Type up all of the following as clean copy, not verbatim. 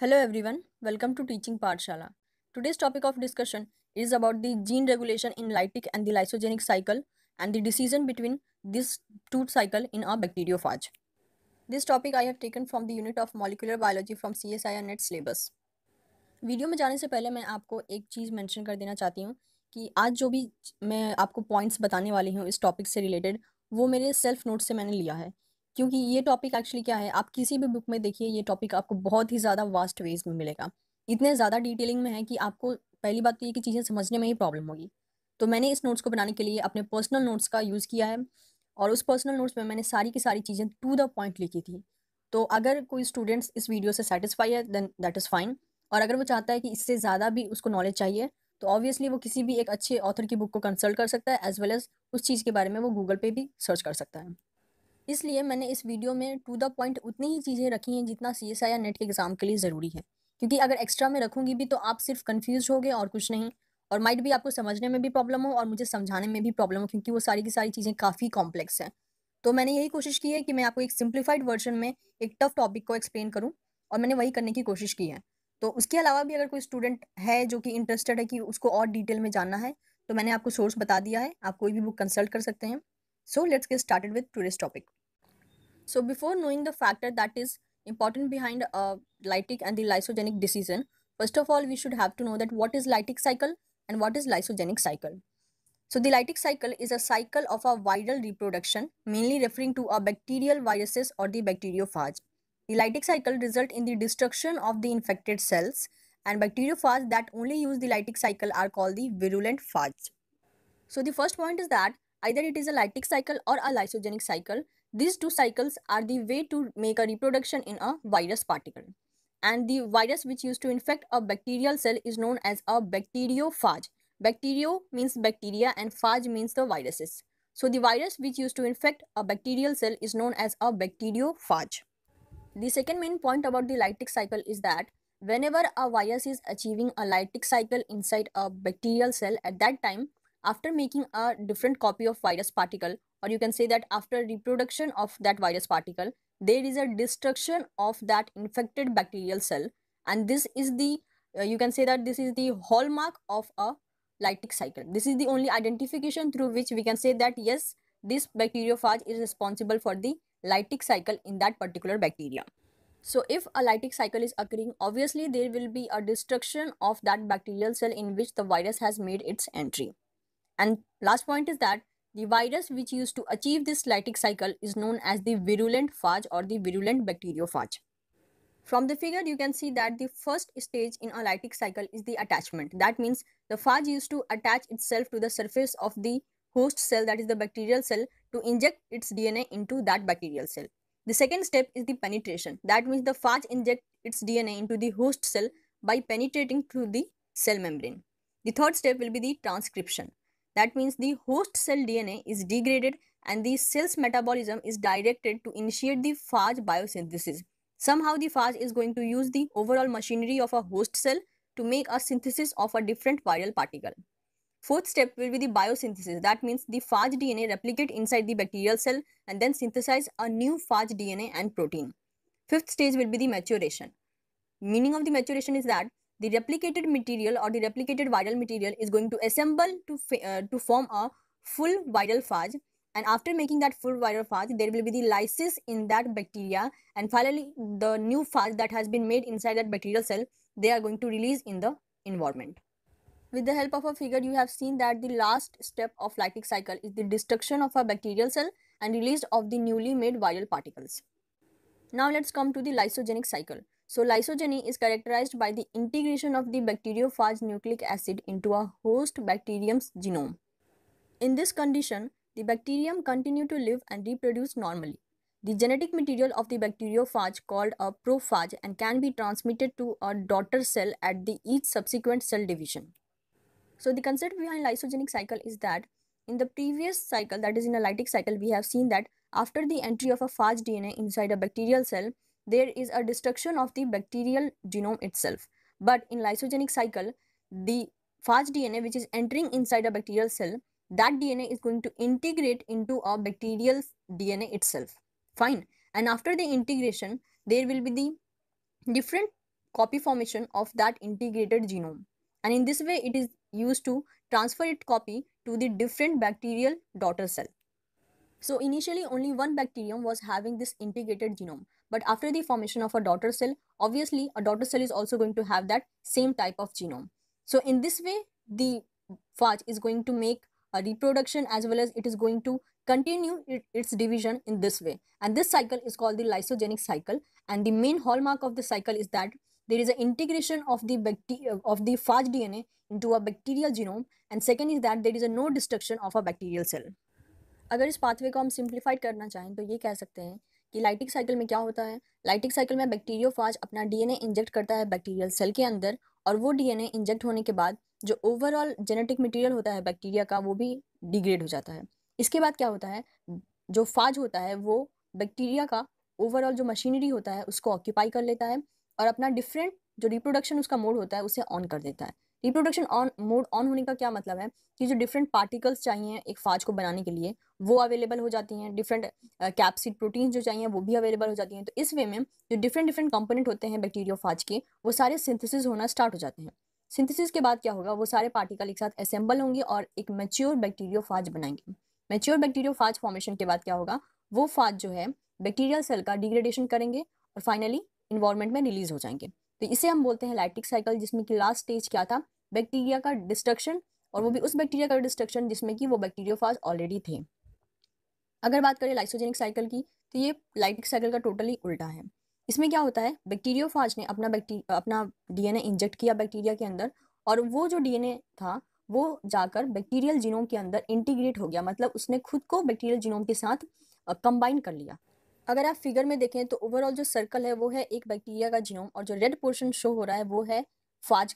Hello everyone, welcome to Teaching Pathshala. Today's topic of discussion is about the gene regulation in lytic and the lysogenic cycle and the decision between these two cycle in a bacteriophage. This topic I have taken from the unit of molecular biology from CSIR NET syllabus. Video में जाने से पहले मैं आपको एक चीज़ mention कर देना चाहती हूँ कि आज जो भी मैं आपको पॉइंट्स बताने वाली हूँ इस टॉपिक से रिलेटेड वो मेरे सेल्फ नोट से मैंने लिया है, क्योंकि ये टॉपिक एक्चुअली क्या है, आप किसी भी बुक में देखिए ये टॉपिक आपको बहुत ही ज़्यादा वास्ट वेज में मिलेगा। इतने ज़्यादा डिटेलिंग में है कि आपको पहली बात तो ये कि चीज़ें समझने में ही प्रॉब्लम होगी। तो मैंने इस नोट्स को बनाने के लिए अपने पर्सनल नोट्स का यूज़ किया है और उस पर्सनल नोट्स में मैंने सारी की सारी चीज़ें टू द पॉइंट लिखी थी। तो अगर कोई स्टूडेंट्स इस वीडियो से सेटिस्फाई है देन दैट इज़ फाइन, और अगर वो चाहता है कि इससे ज़्यादा भी उसको नॉलेज चाहिए तो ऑब्वियसली वो किसी भी एक अच्छे ऑथर की बुक को कंसल्ट कर सकता है, एज वेल एज उस चीज़ के बारे में वो गूगल पे भी सर्च कर सकता है। इसलिए मैंने इस वीडियो में टू द पॉइंट उतनी ही चीज़ें रखी हैं जितना CSI या नेट के एग्ज़ाम के लिए ज़रूरी है, क्योंकि अगर एक्स्ट्रा में रखूँगी भी तो आप सिर्फ कन्फ्यूज होगे और कुछ नहीं, और माइट भी आपको समझने में भी प्रॉब्लम हो और मुझे समझाने में भी प्रॉब्लम हो, क्योंकि वो सारी की सारी चीज़ें काफ़ी कॉम्प्लेक्स हैं। तो मैंने यही कोशिश की है कि मैं आपको एक सिंप्लीफाइड वर्जन में एक टफ टॉपिक को एक्सप्लेन करूँ, और मैंने वही करने की कोशिश की है। तो उसके अलावा भी अगर कोई स्टूडेंट है जो कि इंटरेस्टेड है कि उसको और डिटेल में जानना है, तो मैंने आपको सोर्स बता दिया है, आप कोई भी बुक कंसल्ट कर सकते हैं। So let's get started with today's topic. So before knowing the factor that is important behind lytic and the lysogenic decision, first of all we should have to know that what is lytic cycle and what is lysogenic cycle. So the lytic cycle is a cycle of a viral reproduction, mainly referring to a bacterial viruses or the bacteriophage. The lytic cycle result in the destruction of the infected cells, and bacteriophage that only use the lytic cycle are called the virulent phage. So the first point is that either it is a lytic cycle or a lysogenic cycle. These two cycles are the way to make a reproduction in a virus particle. And the virus which used to infect a bacterial cell is known as a bacteriophage. Bacterio means bacteria and phage means the viruses. So the virus which used to infect a bacterial cell is known as a bacteriophage. The second main point about the lytic cycle is that whenever a virus is achieving a lytic cycle inside a bacterial cell, at that time, after making a different copy of virus particle, or you can say that after reproduction of that virus particle, there is a destruction of that infected bacterial cell, and this is the you can say that this is the hallmark of a lytic cycle. This is the only identification through which we can say that yes, this bacteriophage is responsible for the lytic cycle in that particular bacteria. So if a lytic cycle is occurring, obviously there will be a destruction of that bacterial cell in which the virus has made its entry. And last point is that the virus which used to achieve this lytic cycle is known as the virulent phage or the virulent bacteriophage. From the figure, you can see that the first stage in a lytic cycle is the attachment. That means the phage used to attach itself to the surface of the host cell, that is the bacterial cell, to inject its DNA into that bacterial cell. The second step is the penetration. That means the phage injects its DNA into the host cell by penetrating through the cell membrane. The third step will be the transcription. That means the host cell DNA is degraded and the cell's metabolism is directed to initiate the phage biosynthesis. Somehow the phage is going to use the overall machinery of a host cell to make a synthesis of a different viral particle. Fourth step will be the biosynthesis. That means the phage DNA replicate inside the bacterial cell and then synthesize a new phage DNA and protein. Fifth stage will be the maturation. Meaning of the maturation is that the replicated material or the replicated viral material is going to assemble to form a full viral phage, and after making that full viral phage there will be the lysis in that bacteria, and finally the new phage that has been made inside that bacterial cell they are going to release in the environment. With the help of a figure, you have seen that the last step of lytic cycle is the destruction of a bacterial cell and release of the newly made viral particles. Now let's come to the lysogenic cycle. So lysogeny is characterized by the integration of the bacteriophage nucleic acid into a host bacterium's genome. In this condition, the bacterium continue to live and reproduce normally. The genetic material of the bacteriophage called a prophage and can be transmitted to a daughter cell at the each subsequent cell division. So the concept behind lysogenic cycle is that in the previous cycle, that is in a lytic cycle, we have seen that after the entry of a phage DNA inside a bacterial cell, there is a destruction of the bacterial genome itself. But in lysogenic cycle, the phage DNA which is entering inside a bacterial cell, that DNA is going to integrate into a bacterial DNA itself. Fine. And after the integration, there will be the different copy formation of that integrated genome, and in this way it is used to transfer its copy to the different bacterial daughter cell. So initially only one bacterium was having this integrated genome, but after the formation of a daughter cell, obviously a daughter cell is also going to have that same type of genome. So in this way, the phage is going to make a reproduction as well as it is going to continue its division in this way. And this cycle is called the lysogenic cycle. And the main hallmark of the cycle is that there is an integration of the phage DNA into a bacterial genome. And second is that there is a no destruction of a bacterial cell. अगर इस pathway को हम simplified करना चाहें तो ये कह सकते हैं कि लाइटिक साइकिल में क्या होता है। लाइटिक साइकिल में बैक्टीरियोफाज अपना डीएनए इंजेक्ट करता है बैक्टीरियल सेल के अंदर, और वो डीएनए इंजेक्ट होने के बाद जो ओवरऑल जेनेटिक मटेरियल होता है बैक्टीरिया का वो भी डिग्रेड हो जाता है। इसके बाद क्या होता है, जो फाज होता है वो बैक्टीरिया का ओवरऑल जो मशीनरी होता है उसको ऑक्यूपाई कर लेता है और अपना डिफरेंट जो रिप्रोडक्शन उसका मोड होता है उसे ऑन कर देता है। रिप्रोडक्शन मोड ऑन होने का क्या मतलब है कि जो डिफरेंट पार्टिकल्स चाहिए एक फाज को बनाने के लिए वो अवेलेबल हो जाती हैं, डिफरेंट कैप्सिड प्रोटीन जो चाहिए वो भी अवेलेबल हो जाती हैं। तो इस वे में जो डिफरेंट कंपोनेंट होते हैं बैक्टीरियोफाज के वो सारे सिंथेसिस होना स्टार्ट हो जाते हैं। सिंथेसिस के बाद क्या होगा, वो सारे पार्टिकल एक साथ असेंबल होंगे और एक मैच्योर बैक्टीरियोफाज बनाएंगे। मैच्योर बैक्टीरियोफाज फॉर्मेशन के बाद क्या होगा, वो फाज जो है बैक्टीरियल सेल का डिग्रेडेशन करेंगे और फाइनली इन्वायरमेंट में रिलीज हो जाएंगे। तो इसे हम बोलते हैं लाइटिक साइकिल, जिसमें कि लास्ट स्टेज क्या था, बैक्टीरिया का डिस्ट्रक्शन, और वो भी उस बैक्टीरिया का डिस्ट्रक्शन जिसमें कि वो बैक्टीरियोफाज ऑलरेडी थे। अगर बात करें लाइसोजेनिक साइकिल की तो ये लाइटिक साइकिल का टोटली उल्टा है। इसमें क्या होता है, बैक्टीरियोफाज ने अपना डीएनए इंजेक्ट किया बैक्टीरिया के अंदर, और वो जो डीएनए था वो जाकर बैक्टीरियल जीनोम के अंदर इंटीग्रेट हो गया, मतलब उसने खुद को बैक्टीरियल जीनोम के साथ कंबाइन कर लिया। अगर आप फिगर में देखें तो ओवरऑल जो सर्कल है वो है एक बैक्टीरिया का जीनोम, और जो रेड पोर्शन शो हो रहा है वो है फाज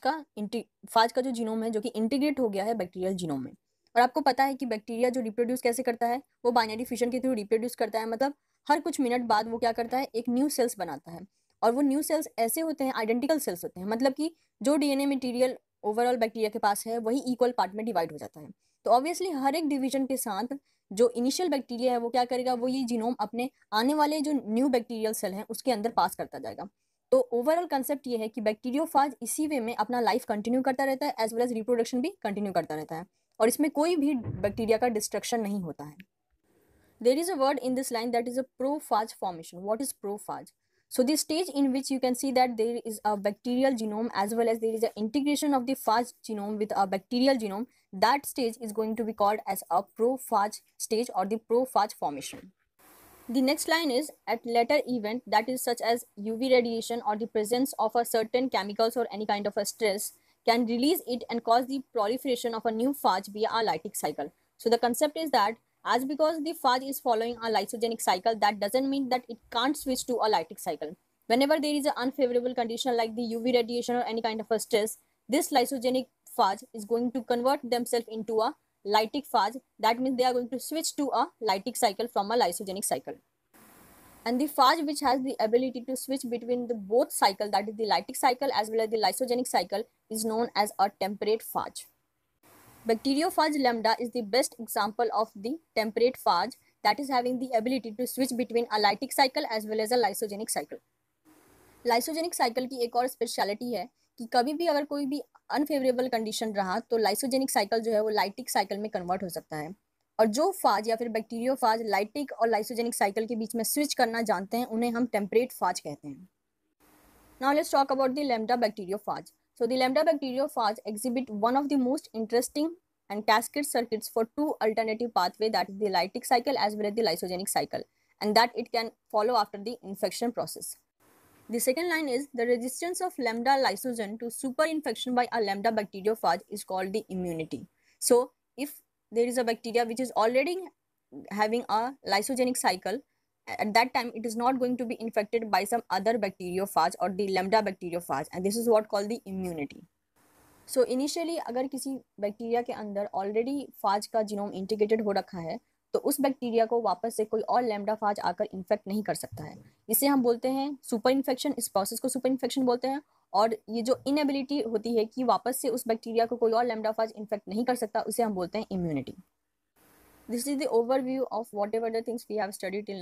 का जो जीनोम है जो कि इंटीग्रेट हो गया है बैक्टीरियल जीनोम में। और आपको पता है कि बैक्टीरिया जो रिप्रोड्यूस कैसे करता है, वो बाइनरी फिशन के थ्रू रिप्रोड्यूस करता है, मतलब हर कुछ मिनट बाद वो क्या करता है, एक न्यू सेल्स बनाता है। और वो न्यू सेल्स ऐसे होते हैं, आइडेंटिकल सेल्स होते हैं, मतलब कि जो डीएनए मटेरियल ओवरऑल बैक्टीरिया के पास है वही इक्वल पार्ट में डिवाइड हो जाता है। तो ऑब्वियसली हर एक डिवीजन के साथ जो इनिशियल बैक्टीरिया है वो क्या करेगा, वो ये जीनोम अपने आने वाले जो न्यू बैक्टीरियल सेल हैं उसके अंदर पास करता जाएगा। तो ओवरऑल कंसेप्ट ये है कि बैक्टीरियोफाज इसी वे में अपना लाइफ कंटिन्यू करता रहता है एज वेल एज रिप्रोडक्शन भी कंटिन्यू करता रहता है, और इसमें कोई भी बैक्टीरिया का डिस्ट्रक्शन नहीं होता है। There is a word in this line that is a prophage formation. What is prophage? So the stage in which you can see that there is a bacterial genome as well as there is an integration of the phage genome with a bacterial genome, that stage is going to be called as a prophage stage or the prophage formation. The next line is at later event, that is such as UV radiation or the presence of a certain chemicals or any kind of a stress can release it and cause the proliferation of a new phage via a lytic cycle. So the concept is that as because the phage is following a lysogenic cycle, that doesn't mean that it can't switch to a lytic cycle. Whenever there is an unfavorable condition like the UV radiation or any kind of a stress, this lysogenic phage is going to convert themselves into a lytic phage. That means they are going to switch to a lytic cycle from a lysogenic cycle. And the phage which has the ability to switch between the both cycle, that is the lytic cycle as well as the lysogenic cycle, is known as a temperate phage. Bacteriophage lambda is the best example of the temperate phage that is having the ability to switch between a lytic cycle as well as a lysogenic cycle. Lysogenic cycle की एक और speciality है कि कभी भी अगर कोई भी अनफेवरेबल कंडीशन रहा तो लाइसोजेनिक साइकिल जो है वो लाइटिक साइकिल में कन्वर्ट हो सकता है, और जो फाज या फिर बैक्टीरियोफाज लाइटिक और लाइसोजेनिक साइकिल के बीच में स्विच करना जानते हैं उन्हें हम टेम्परेट फाज कहते हैं। Now let's talk about the lambda bacteriophage. So the lambda bacteriophage exhibit one of the most interesting and cascade circuits for two alternative pathway, that is the lytic cycle as well as the lysogenic cycle, and that it can follow after the infection process. The second line is the resistance of lambda lysogen to superinfection by a lambda bacteriophage is called the immunity. So if there is a bacteria which is already having a lysogenic cycle, at that time it is not going to be infected by some other bacteriophage or the lambda bacteriophage, and this is what called the immunity. So initially अगर किसी bacteria के अंदर already फाज का genome integrated हो रखा है तो उस बैक्टीरिया को वापस से कोई और लैम्डा फाज आकर इन्फेक्ट नहीं कर सकता है, इसे हम बोलते हैं सुपर इन्फेक्शन। इस प्रोसेस को सुपर इन्फेक्शन बोलते हैं, और ये जो इनएबिलिटी होती है कि वापस से उस बैक्टीरिया को कोई और लैम्डा फाज इन्फेक्ट नहीं कर सकता, उसे हम बोलते हैं immunity. This is the overview of whatever the things we have studied till now.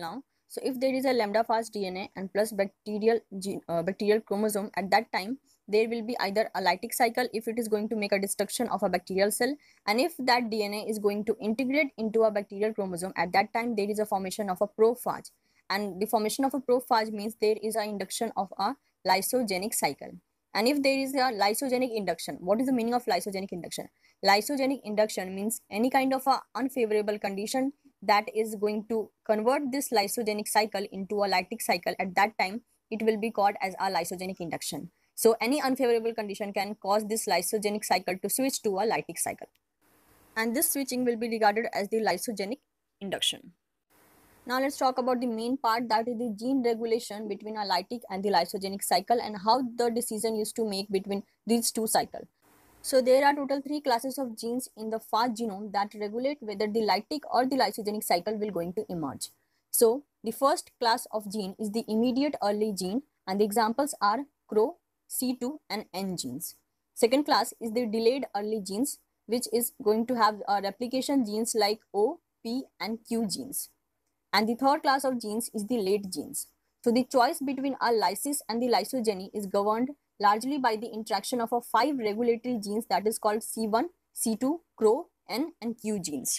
So if there is a lambda fast DNA and plus bacterial chromosome, at that time there will be either a lytic cycle if it is going to make a destruction of a bacterial cell, and if that DNA is going to integrate into a bacterial chromosome, at that time there is a formation of a prophage, and the formation of a prophage means there is a induction of a lysogenic cycle. And if there is a lysogenic induction, what is the meaning of lysogenic induction? Lysogenic induction means any kind of a unfavorable condition that is going to convert this lysogenic cycle into a lytic cycle. At that time it will be called as a lysogenic induction. So any unfavorable condition can cause this lysogenic cycle to switch to a lytic cycle, and this switching will be regarded as the lysogenic induction. Now let's talk about the main part, that is the gene regulation between a lytic and the lysogenic cycle, and how the decision used to make between these two cycles. So there are total 3 classes of genes in the phage genome that regulate whether the lytic or the lysogenic cycle will going to emerge. So the first class of gene is the immediate early gene, and the examples are CRO, C2 and N genes. Second class is the delayed early genes, which is going to have replication genes like O, P and Q genes. And the third class of genes is the late genes. So the choice between a lysis and the lysogeny is governed largely by the interaction of 5 regulatory genes, that is called C1, C2, CRO, N and Q genes.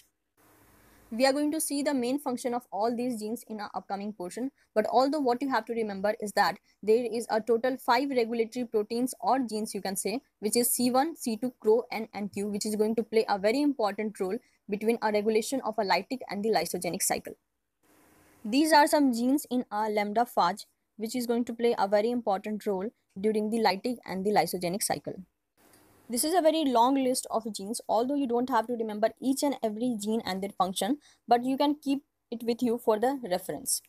We are going to see the main function of all these genes in our upcoming portion, but although what you have to remember is that there is a total 5 regulatory proteins or genes, you can say, which is C1, C2, CRO, N and Q, which is going to play a very important role between a regulation of a lytic and the lysogenic cycle. These are some genes in our lambda phage which is going to play a very important role during the lytic and the lysogenic cycle. This is a very long list of genes, although you don't have to remember each and every gene and their function, but you can keep it with you for the reference.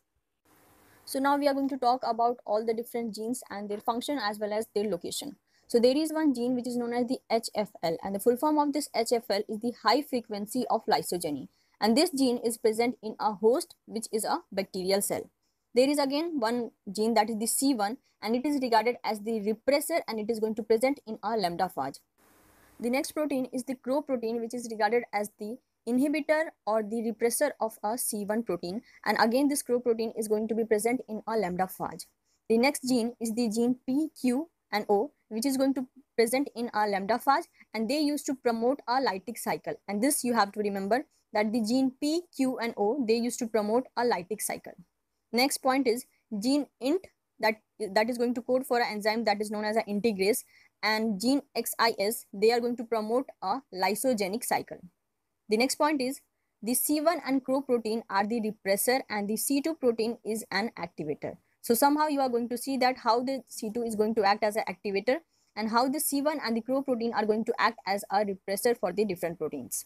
So now we are going to talk about all the different genes and their function as well as their location. So there is one gene which is known as the HFL, and the full form of this HFL is the high frequency of lysogeny. And this gene is present in a host which is a bacterial cell. There is again one gene, that is the C1, and it is regarded as the repressor, and it is going to present in a lambda phage. The next protein is the CRO protein, which is regarded as the inhibitor or the repressor of a C1 protein, and again this CRO protein is going to be present in a lambda phage. The next gene is the gene P, Q and O, which is going to present in a lambda phage, and they used to promote a lytic cycle. And this you have to remember, that the gene P, Q and O, they used to promote a lytic cycle. Next point is gene INT, that is going to code for an enzyme that is known as an integrase, and gene XIS, they are going to promote a lysogenic cycle. The next point is the C1 and CRO protein are the repressor and the C2 protein is an activator. So somehow you are going to see that how the C2 is going to act as an activator and how the C1 and the CRO protein are going to act as a repressor for the different proteins.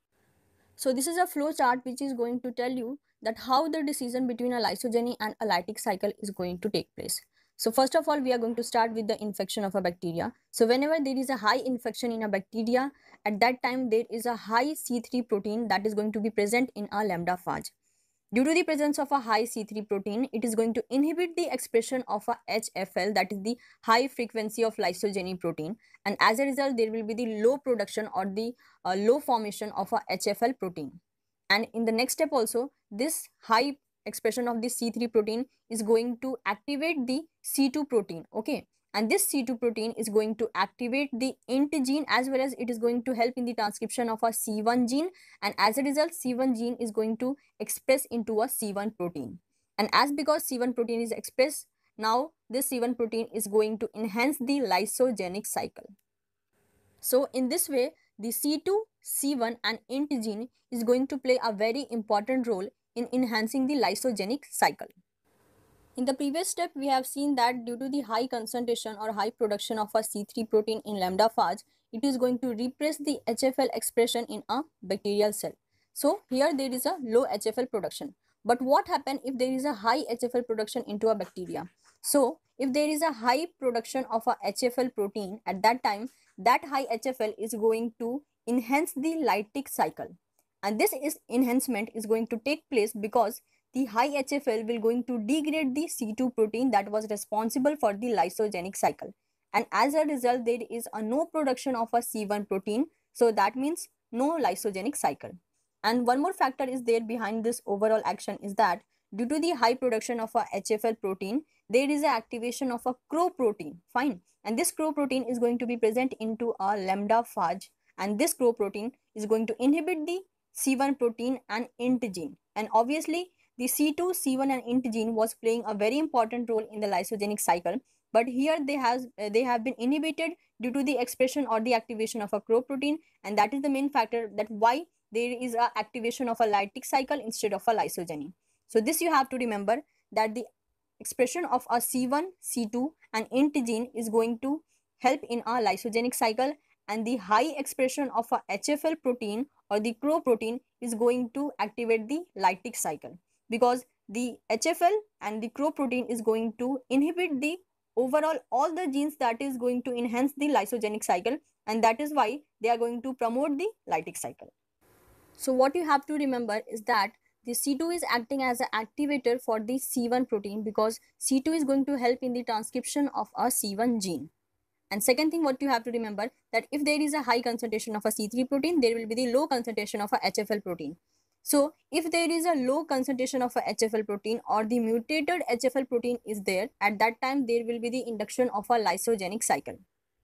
So this is a flow chart which is going to tell you that how the decision between a lysogeny and a lytic cycle is going to take place. So first of all, we are going to start with the infection of a bacteria. So whenever there is a high infection in a bacteria, at that time there is a high C3 protein that is going to be present in a lambda phage. Due to the presence of a high C3 protein, it is going to inhibit the expression of a HFL, that is the high frequency of lysogeny protein, and as a result there will be the low production or the low formation of a HFL protein. And in the next step also, this high expression of the C3 protein is going to activate the C2 protein, okay, and this C2 protein is going to activate the INT gene, as well as it is going to help in the transcription of a C1 gene, and as a result C1 gene is going to express into a C1 protein. And as because C1 protein is expressed, now this C1 protein is going to enhance the lysogenic cycle. So in this way, the C2, C1 and INT gene is going to play a very important role in enhancing the lysogenic cycle. In the previous step, we have seen that due to the high concentration or high production of a C3 protein in lambda phage, it is going to repress the HFL expression in a bacterial cell. So here there is a low HFL production. But what happens if there is a high HFL production into a bacteria? So if there is a high production of a HFL protein, at that time, that high HFL is going to enhance the lytic cycle. And this enhancement is going to take place because the high HFL will going to degrade the C2 protein that was responsible for the lysogenic cycle. And as a result, there is a no production of a C1 protein. So that means no lysogenic cycle. And one more factor is there behind this overall action is that due to the high production of a HFL protein, there is a activation of a CRO protein. Fine. And this CRO protein is going to be present into a lambda phage, and this CRO protein is going to inhibit the C1 protein and INT gene. And obviously, the C2, C1 and INT gene was playing a very important role in the lysogenic cycle, but here they have been inhibited due to the expression or the activation of a CRO protein, and that is the main factor that why there is a activation of a lytic cycle instead of a lysogeny. So this you have to remember, that the expression of a C1, C2 and INT gene is going to help in a lysogenic cycle, and the high expression of a HFL protein or the CRO protein is going to activate the lytic cycle, because the HFL and the CRO protein is going to inhibit the overall all the genes that is going to enhance the lysogenic cycle, and that is why they are going to promote the lytic cycle. So what you have to remember is that the C2 is acting as an activator for the C1 protein, because C2 is going to help in the transcription of a C1 gene. And second thing what you have to remember, that if there is a high concentration of a C3 protein, there will be the low concentration of a HFL protein. So if there is a low concentration of a HFL protein or the mutated HFL protein is there, at that time there will be the induction of a lysogenic cycle.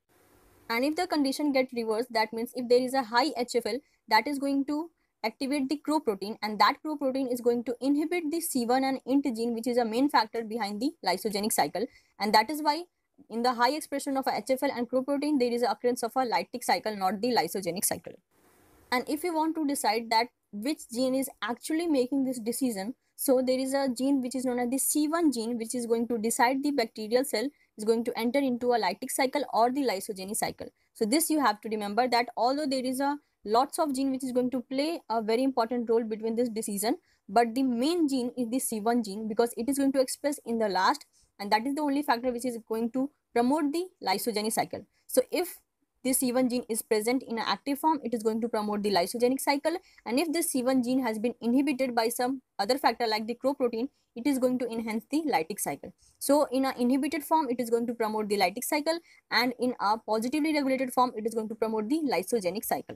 And if the condition gets reversed, that means if there is a high HFL, that is going to activate the CRO protein, and that CRO protein is going to inhibit the C1 and INT gene, which is a main factor behind the lysogenic cycle. And that is why in the high expression of a HFL and CRO protein, there is an occurrence of a lytic cycle, not the lysogenic cycle. And if you want to decide that which gene is actually making this decision, so there is a gene which is known as the C1 gene, which is going to decide the bacterial cell is going to enter into a lytic cycle or the lysogeny cycle. So this you have to remember, that although there is a lots of gene which is going to play a very important role between this decision, but the main gene is the C1 gene, because it is going to express in the last, and that is the only factor which is going to promote the lysogeny cycle. So if this C1 gene is present in an active form, it is going to promote the lysogenic cycle, and if this C1 gene has been inhibited by some other factor like the CRO protein, it is going to enhance the lytic cycle. So in an inhibited form, it is going to promote the lytic cycle, and in a positively regulated form, it is going to promote the lysogenic cycle.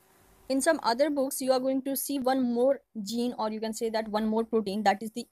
In some other books, you are going to see one more gene, or you can say that one more protein, that is the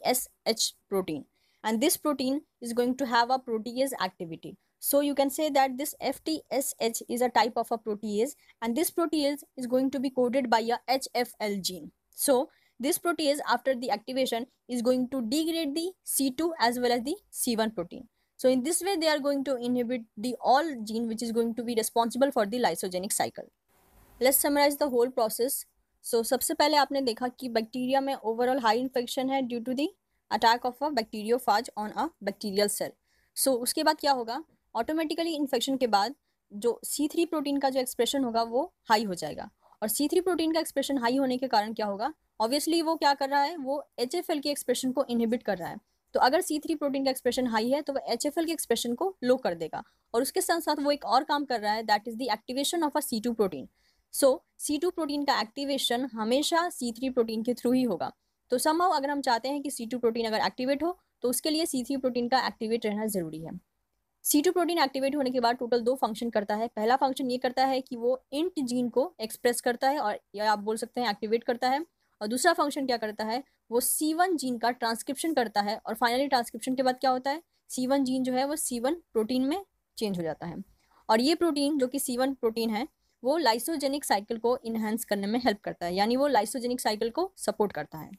FTSH protein, and this protein is going to have a protease activity. So you can say that this FTSH is a type of a protease, and this protease is going to be coded by a HFL gene. So this protease, after the activation, is going to degrade the C2 as well as the C1 protein. So in this way, they are going to inhibit the all gene which is going to be responsible for the lysogenic cycle. Let's summarize the whole process. So सबसे पहले आपने देखा कि bacteria में overall high infection है due to the attack of a bacteriophage on a bacterial cell. So उसके बाद क्या होगा, ऑटोमेटिकली इन्फेक्शन के बाद जो C3 प्रोटीन का जो एक्सप्रेशन होगा वो हाई हो जाएगा, और C3 प्रोटीन का एक्सप्रेशन हाई होने के कारण क्या होगा, ऑब्वियसली वो क्या कर रहा है, वो HFL के एक्सप्रेशन को इनहिबिट कर रहा है. तो अगर C3 प्रोटीन का एक्सप्रेशन हाई है तो वो HFL के एक्सप्रेशन को लो कर देगा, और उसके साथ साथ वो एक और काम कर रहा है, that is the activation of a C2 protein. So C2 protein का एक्टिवेशन हमेशा C3 प्रोटीन के थ्रू ही होगा. तो समहाउ अगर हम चाहते हैं कि C2 प्रोटीन अगर एक्टिवेट हो तो उसके लिए C3 प्रोटीन का एक्टिवेट रहना ज़रूरी है. C2 प्रोटीन एक्टिवेट होने के बाद टोटल 2 फंक्शन करता है. पहला फंक्शन ये करता है कि वो इंट जीन को एक्सप्रेस करता है, और या आप बोल सकते हैं एक्टिवेट करता है. और दूसरा फंक्शन क्या करता है, वो C1 जीन का ट्रांसक्रिप्शन करता है, और फाइनली ट्रांसक्रिप्शन के बाद क्या होता है, C1 जीन जो है वो C1 प्रोटीन में चेंज हो जाता है. और ये प्रोटीन जो कि C1 प्रोटीन है वो लाइसोजेनिक साइकिल को इन्हांस करने में हेल्प करता है, यानी वो लाइसोजेनिक साइकिल को सपोर्ट करता है.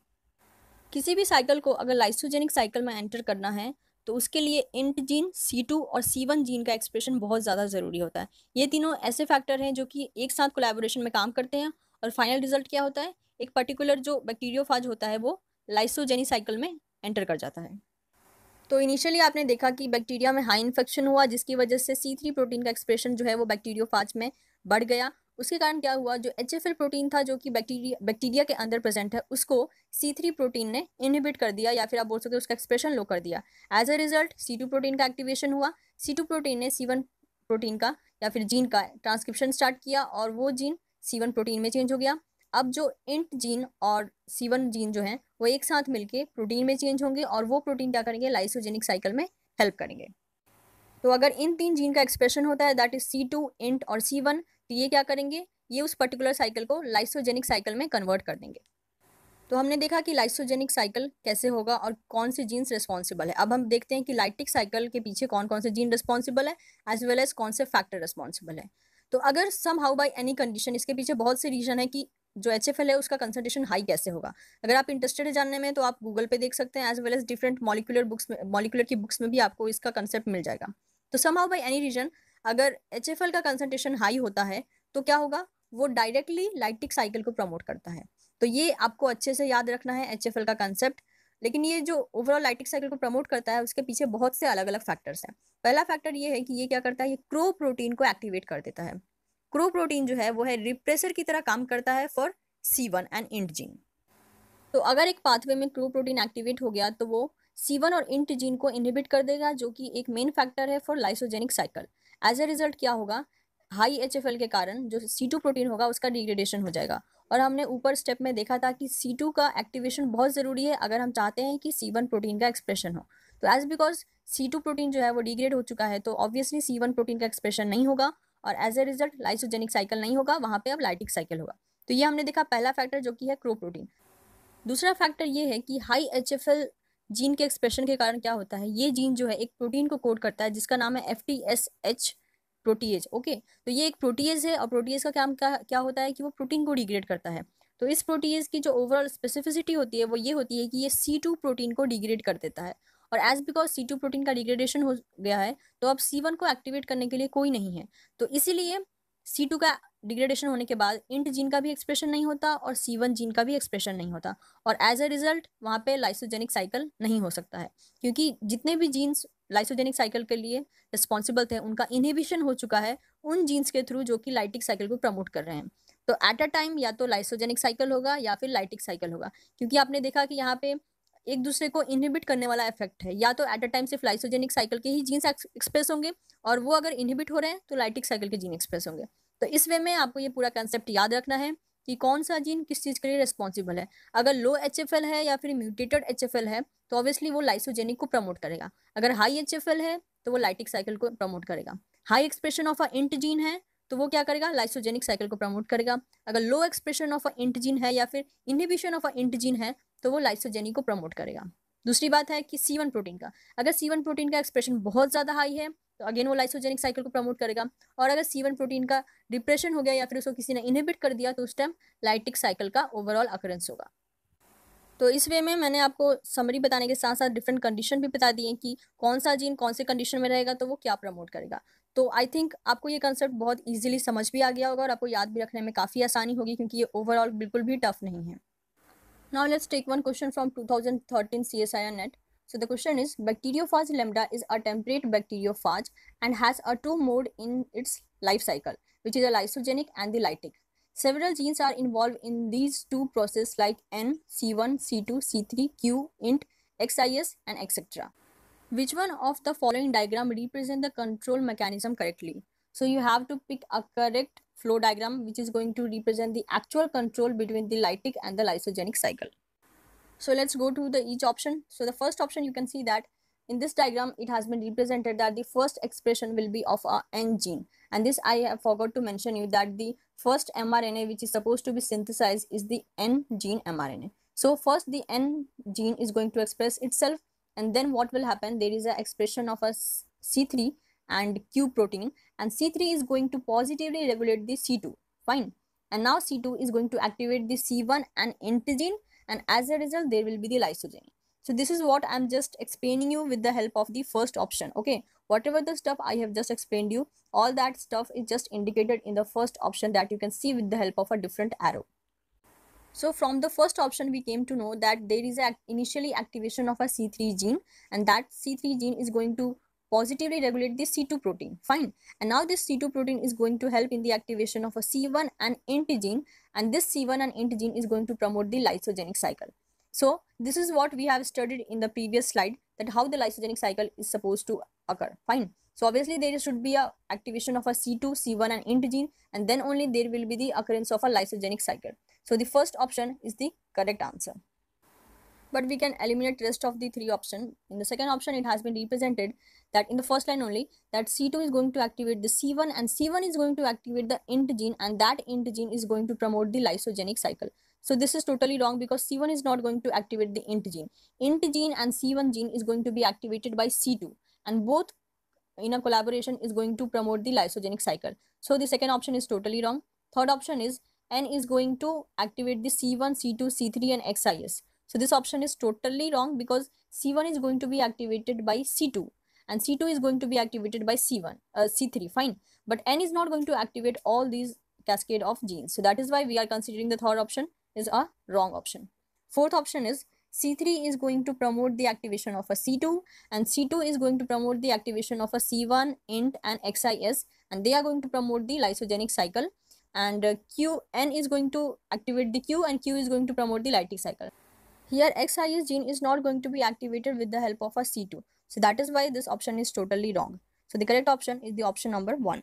किसी भी साइकिल को अगर लाइसोजेनिक साइकिल में एंटर करना है तो उसके लिए इंट जीन, C2 और C1 जीन का एक्सप्रेशन बहुत ज़्यादा ज़रूरी होता है. ये तीनों ऐसे फैक्टर हैं जो कि एक साथ कोलैबोरेशन में काम करते हैं, और फाइनल रिजल्ट क्या होता है, एक पर्टिकुलर जो बैक्टीरियोफाज होता है वो लाइसोजेनिक साइकिल में एंटर कर जाता है. तो इनिशियली आपने देखा कि बैक्टीरिया में हाई इन्फेक्शन हुआ, जिसकी वजह से C3 प्रोटीन का एक्सप्रेशन जो है वो बैक्टीरियोफाज में बढ़ गया. उसके कारण क्या हुआ, जो HFL प्रोटीन था जो कि बैक्टीरिया के अंदर प्रेजेंट है, उसको C3 प्रोटीन ने इनहिबिट कर दिया, या फिर आप बोल सकते हो उसका एक्सप्रेशन लो कर दिया. As a result C2 protein का एक्टिवेशन हुआ. C2 प्रोटीन ने C1 प्रोटीन का या फिर जीन का ट्रांसक्रिप्शन स्टार्ट किया, और वो जीन C1 प्रोटीन में चेंज हो गया. अब जो इंट जीन और C1 जीन जो हैं वो एक साथ मिलके प्रोटीन में चेंज होंगे, और वो प्रोटीन क्या करेंगे, लाइसोजेनिक साइकिल में हेल्प करेंगे. तो अगर इन 3 जीन का एक्सप्रेशन होता है, दैट इज C2, इंट और C1, तो ये क्या करेंगे, ये उस पर्टिकुलर साइकिल को लाइसोजेनिक साइकिल में कन्वर्ट कर देंगे. तो हमने देखा कि लाइसोजेनिक साइकिल कैसे होगा और कौन से जीन्स रिस्पॉन्सिबल है। अब हम देखते हैं कि लाइटिक साइकिल के पीछे कौन कौन से जीन रिस्पॉन्सिबल है एज वेल एज कौन से फैक्टर रिस्पॉन्सिबल है। तो अगर somehow by any condition, इसके पीछे बहुत से रीजन है कि जो HFL है उसका कंसंट्रेशन हाई कैसे होगा। अगर आप इंटरेस्टेड है जानने में तो आप गूगल पे देख सकते हैं, as well as different molecular की बुक्स में भी आपको इसका कंसेप्ट मिल जाएगा। तो somehow by any reason अगर HFL का कंसंट्रेशन हाई होता है तो क्या होगा, वो डायरेक्टली लाइटिक साइकिल को प्रमोट करता है। तो ये आपको अच्छे से याद रखना है HFL का कंसेप्ट। लेकिन ये जो ओवरऑल लाइटिक साइकिल को प्रमोट करता है उसके पीछे बहुत से अलग अलग फैक्टर्स हैं। पहला फैक्टर ये है कि ये क्या करता है, ये क्रो प्रोटीन को एक्टिवेट कर देता है। क्रो प्रोटीन जो है वो है रिप्रेसर की तरह काम करता है for C1 and int gene. तो अगर एक पाथवे में क्रो प्रोटीन एक्टिवेट हो गया तो वो C1 और इंट जीन को इनहिबिट कर देगा, जो कि एक मेन फैक्टर है for lysogenic cycle. As a result क्या होगा, हाई HFL के कारण जो C2 प्रोटीन होगा उसका डिग्रेडेशन हो जाएगा। और हमने ऊपर स्टेप में देखा था कि C2 का एक्टिवेशन बहुत ज़रूरी है अगर हम चाहते हैं कि C1 प्रोटीन का एक्सप्रेशन हो। तो एज बिकॉज C2 प्रोटीन जो है वो डिग्रेड हो चुका है तो ऑब्वियसली C1 प्रोटीन का एक्सप्रेशन नहीं होगा और as a result lysogenic cycle नहीं होगा, वहाँ पे अब लाइटिक साइकिल होगा। तो ये हमने देखा पहला फैक्टर जो कि है क्रो प्रोटीन। दूसरा फैक्टर ये है कि हाई HFL जीन के एक्सप्रेशन के कारण क्या होता है, ये जीन जो है एक प्रोटीन को कोड करता है जिसका नाम है FTSH प्रोटीएज। ओके, तो ये एक प्रोटीएज है और प्रोटीएज का काम क्या होता है कि वो प्रोटीन को डिग्रेड करता है। तो इस प्रोटीएज की जो ओवरऑल स्पेसिफिसिटी होती है वो ये होती है कि ये C2 प्रोटीन को डिग्रेड कर देता है। और एज बिकॉज C2 प्रोटीन का डिग्रेडेशन हो गया है तो अब C1 को एक्टिवेट करने के लिए कोई नहीं है। तो इसीलिए C2 का डिग्रेडेशन होने के बाद इंट जीन का भी एक्सप्रेशन नहीं होता और C1 जीन का भी एक्सप्रेशन नहीं होता और एज ए रिजल्ट वहाँ पे लाइसोजेनिक साइकिल नहीं हो सकता है, क्योंकि जितने भी जीन्स लाइसोजेनिक साइकिल के लिए रिस्पॉन्सिबल थे उनका इनहिबिशन हो चुका है उन जीन्स के थ्रू जो कि लाइटिक साइकिल को प्रमोट कर रहे हैं। तो एट अ टाइम या तो लाइसोजेनिक साइकिल होगा या फिर लाइटिक साइकिल होगा, क्योंकि आपने देखा कि यहाँ पे एक दूसरे को इनहिबिट करने वाला इफेक्ट है। या तो एट अ टाइम सिर्फ लाइसोजेनिक साइकिल के ही जीन्स एक्सप्रेस होंगे और वो अगर इनहिबिट हो रहे हैं तो लाइटिक साइकिल के जीन एक्सप्रेस होंगे। तो इस वे में आपको ये पूरा कंसेप्ट याद रखना है कि कौन सा जीन किस चीज़ के लिए रिस्पॉन्सिबल है। अगर लो HFL है या फिर म्यूटेटेड HFL है तो ऑब्वियसली वो लाइसोजेनिक को प्रमोट करेगा। अगर हाई HFL है तो वो लाइटिक साइकिल को प्रमोट करेगा। High expression of a int gene है तो वो क्या करेगा, लाइसोजेनिक साइकिल को प्रमोट करेगा। अगर low expression of a int gene है या फिर inhibition of a int gene है तो वो लाइसोजेनिक को प्रमोट करेगा। दूसरी बात है कि C1 प्रोटीन का, अगर C1 प्रोटीन का एक्सप्रेशन बहुत ज़्यादा हाई है तो अगेन वो लाइसोजेनिक साइकिल को प्रमोट करेगा। और अगर C1 प्रोटीन का डिप्रेशन हो गया या फिर उसको किसी ने इनहिबिट कर दिया तो उस टाइम लाइटिक साइकिल का ओवरऑल अकरेंस होगा। तो इस वे में मैंने आपको समरी बताने के साथ साथ डिफरेंट कंडीशन भी बता दी है कि कौन सा जीन कौन से कंडीशन में रहेगा तो वो क्या प्रमोट करेगा। तो आई थिंक आपको ये कंसेप्ट बहुत इजीली समझ भी आ गया होगा और आपको याद भी रखने में काफ़ी आसानी होगी, क्योंकि ये ओवरऑल बिल्कुल भी टफ नहीं है। Now let's take one question from 2013 CSIR net. So the question is, bacteriophage lambda is a temperate bacteriophage and has a two mode in its life cycle, which is a lysogenic and the lytic. Several genes are involved in these two processes like N, C1, C2, C3, Q, int, XIS and etc. Which one of the following diagram represent the control mechanism correctly? So you have to pick a correct flow diagram which is going to represent the actual control between the lytic and the lysogenic cycle. So let's go to the each option. So the first option, you can see that in this diagram it has been represented that the first expression will be of a N gene, and this I have forgot to mention you that the first mRNA which is supposed to be synthesized is the N gene mRNA. So first the N gene is going to express itself, and then what will happen, there is a expression of a C3 and Q protein, and C3 is going to positively regulate the C2. Fine. And now C2 is going to activate the C1 and int gene, and as a result there will be the lysogeny. So this is what I'm just explaining you with the help of the first option. Okay, whatever the stuff I have just explained you, all that stuff is just indicated in the first option that you can see with the help of a different arrow. So from the first option we came to know that there is a initially activation of a C3 gene, and that C3 gene is going to positively regulate the C2 protein. Fine. And now this C2 protein is going to help in the activation of a C1 and int gene, and this C1 and int gene is going to promote the lysogenic cycle. So this is what we have studied in the previous slide, that how the lysogenic cycle is supposed to occur. Fine. So obviously there should be a activation of a C2, C1 and int gene, and then only there will be the occurrence of a lysogenic cycle. So the first option is the correct answer. But we can eliminate rest of the three options. In the second option, it has been represented that in the first line only, that C2 is going to activate the C1 and C1 is going to activate the int gene, and that int gene is going to promote the lysogenic cycle. So this is totally wrong because C1 is not going to activate the int gene. Int gene and C1 gene is going to be activated by C2, and both in a collaboration is going to promote the lysogenic cycle. So the second option is totally wrong. Third option is N is going to activate the C1, C2, C3 and XIS. So this option is totally wrong because C1 is going to be activated by C2 and C2 is going to be activated by C3, fine. But N is not going to activate all these cascade of genes. So that is why we are considering the third option is a wrong option. Fourth option is C3 is going to promote the activation of a C2 and C2 is going to promote the activation of a C1, int and XIS, and they are going to promote the lysogenic cycle, and N is going to activate the Q and Q is going to promote the lytic cycle. Here XIS gene is not going to be activated with the help of a C2. So that is why this option is totally wrong. So the correct option is the option number 1.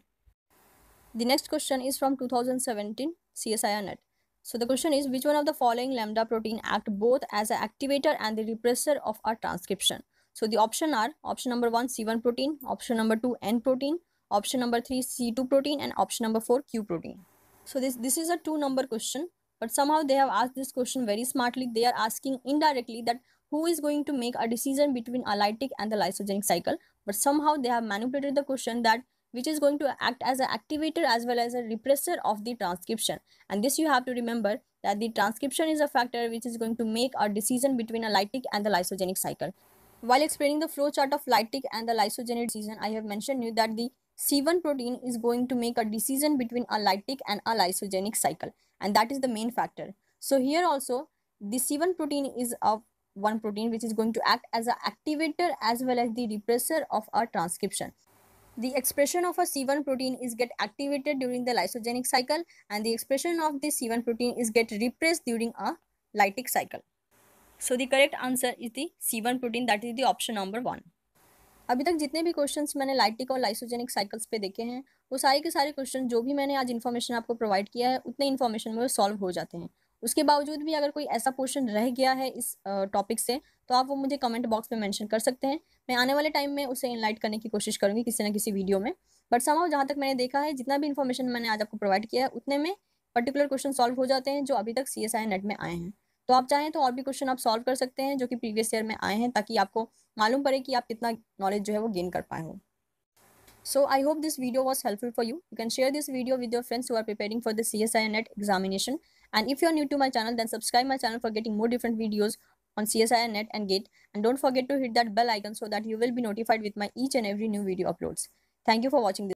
The next question is from 2017 CSIR net. So the question is, which one of the following lambda protein act both as an activator and the repressor of our transcription? So the option are option number 1 C1 protein, option number 2 N protein, option number 3 C2 protein and option number 4 Q protein. So this is a 2-number question, but somehow they have asked this question very smartly. They are asking indirectly that who is going to make a decision between a lytic and the lysogenic cycle, but somehow they have manipulated the question that which is going to act as an activator as well as a repressor of the transcription. And this you have to remember that the transcription is a factor which is going to make a decision between a lytic and the lysogenic cycle. While explaining the flow chart of lytic and the lysogenic decision, I have mentioned you that the C1 protein is going to make a decision between a lytic and a lysogenic cycle, and that is the main factor. So here also the C1 protein is a one protein which is going to act as an activator as well as the repressor of our transcription. The expression of a C1 protein is get activated during the lysogenic cycle and the expression of the C1 protein is get repressed during a lytic cycle. So the correct answer is the C1 protein, that is the option number 1. अभी तक जितने भी questions मैंने lytic और lysogenic cycles पे देखे हैं वो सारे के सारे क्वेश्चन जो भी मैंने आज इन्फॉर्मेशन आपको प्रोवाइड किया है उतने इन्फॉर्मेशन में वो सॉल्व हो जाते हैं। उसके बावजूद भी अगर कोई ऐसा क्वेश्चन रह गया है इस टॉपिक से तो आप वो मुझे कमेंट बॉक्स में मेंशन कर सकते हैं। मैं आने वाले टाइम में उसे इनलाइट करने की कोशिश करूँगी किसी ना किसी वीडियो में। बट समहाउ जहाँ तक मैंने देखा है जितना भी इन्फॉर्मेशन मैंने आज आपको प्रोवाइड किया है उतने में पर्टिकुलर क्वेश्चन सॉल्व हो जाते हैं जो अभी तक CSIR नेट में आए हैं। तो आप चाहें तो और भी क्वेश्चन आप सॉल्व कर सकते हैं जो कि प्रीवियस ईयर में आए हैं ताकि आपको मालूम पड़े कि आप कितना नॉलेज जो है वो गेन कर पाए हो। So I hope this video was helpful for you. You can share this video with your friends who are preparing for the CSIR net examination. And if you are new to my channel, then subscribe my channel for getting more different videos on CSIR net and GATE. And don't forget to hit that bell icon so that you will be notified with my each and every new video uploads. Thank you for watching this.